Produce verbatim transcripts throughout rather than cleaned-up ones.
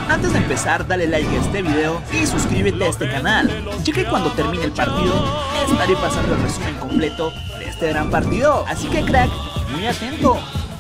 Antes de empezar, dale like a este video y suscríbete a este canal, ya que cuando termine el partido estaré pasando el resumen completo de este gran partido, así que crack, muy atento.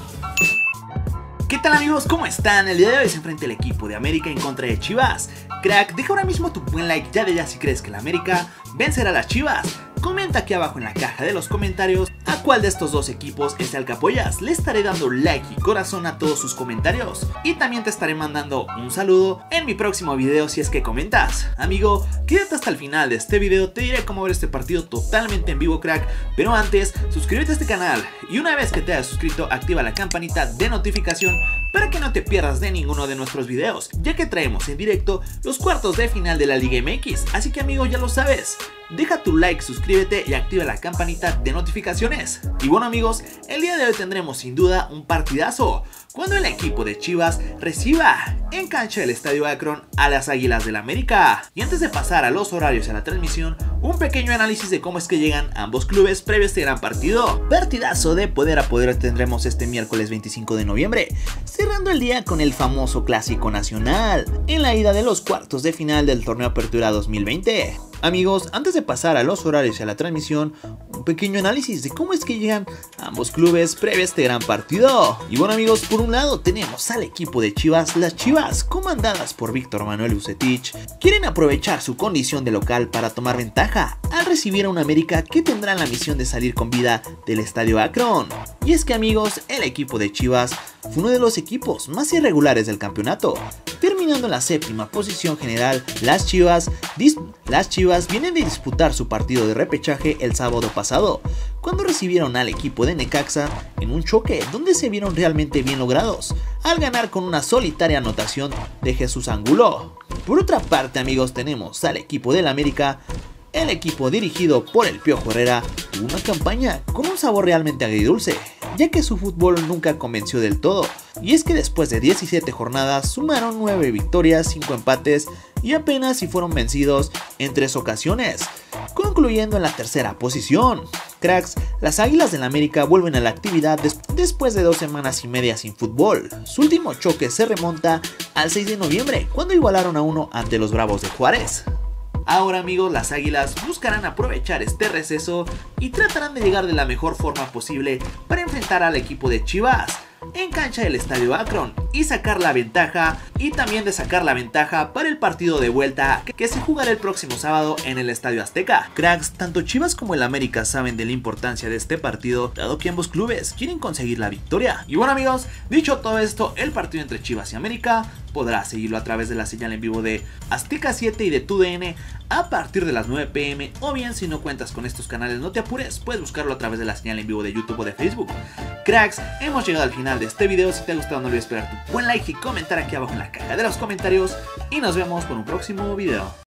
¿Qué tal amigos? ¿Cómo están? El día de hoy se enfrenta el equipo de América en contra de Chivas. Crack, deja ahora mismo tu buen like ya de ya si crees que la América vencerá a las Chivas. Comenta aquí abajo en la caja de los comentarios a cuál de estos dos equipos es el que apoyas. Le estaré dando like y corazón a todos sus comentarios. Y también te estaré mandando un saludo en mi próximo video si es que comentas. Amigo, quédate hasta el final de este video, te diré cómo ver este partido totalmente en vivo, crack. Pero antes, suscríbete a este canal y una vez que te hayas suscrito, activa la campanita de notificación para que no te pierdas de ninguno de nuestros videos, ya que traemos en directo los cuartos de final de la Liga M X. Así que amigo, ya lo sabes. Deja tu like, suscríbete y activa la campanita de notificaciones. Y bueno amigos, el día de hoy tendremos sin duda un partidazo, cuando el equipo de Chivas reciba en cancha del Estadio Akron a las Águilas del América. Y antes de pasar a los horarios de la transmisión, un pequeño análisis de cómo es que llegan ambos clubes previo a este gran partido. Partidazo de poder a poder tendremos este miércoles veinticinco de noviembre, cerrando el día con el famoso Clásico Nacional, en la ida de los cuartos de final del Torneo Apertura dos mil veinte. Amigos, antes de pasar a los horarios y a la transmisión, un pequeño análisis de cómo es que llegan ambos clubes previo a este gran partido. Y bueno amigos, por un lado tenemos al equipo de Chivas. Las Chivas, comandadas por Víctor Manuel Vucetich, quieren aprovechar su condición de local para tomar ventaja al recibir a un América que tendrá la misión de salir con vida del Estadio Akron. Y es que amigos, el equipo de Chivas fue uno de los equipos más irregulares del campeonato, terminando en la séptima posición general. Las Chivas, las Chivas vienen de disputar su partido de repechaje el sábado pasado, cuando recibieron al equipo de Necaxa en un choque donde se vieron realmente bien logrados, al ganar con una solitaria anotación de Jesús Angulo. Por otra parte amigos, tenemos al equipo del América. El equipo dirigido por el Piojo Herrera tuvo una campaña con un sabor realmente agridulce, ya que su fútbol nunca convenció del todo. Y es que después de diecisiete jornadas sumaron nueve victorias, cinco empates y apenas si fueron vencidos en tres ocasiones, concluyendo en la tercera posición. Cracks, las Águilas del América vuelven a la actividad des después de dos semanas y media sin fútbol. Su último choque se remonta al seis de noviembre, cuando igualaron a uno ante los Bravos de Juárez. Ahora amigos, las Águilas buscarán aprovechar este receso y tratarán de llegar de la mejor forma posible para enfrentar al equipo de Chivas en cancha del Estadio Akron y sacar la ventaja, y también de sacar la ventaja para el partido de vuelta que se jugará el próximo sábado en el Estadio Azteca. Cracks, tanto Chivas como el América saben de la importancia de este partido, dado que ambos clubes quieren conseguir la victoria. Y bueno amigos, dicho todo esto, el partido entre Chivas y América podrás seguirlo a través de la señal en vivo de Azteca siete y de Tu D N a partir de las nueve pe eme, o bien si no cuentas con estos canales no te apures, puedes buscarlo a través de la señal en vivo de YouTube o de Facebook. Cracks, hemos llegado al final de este video. Si te ha gustado no olvides pegar tu buen like y comentar aquí abajo en la caja de los comentarios, y nos vemos con un próximo video.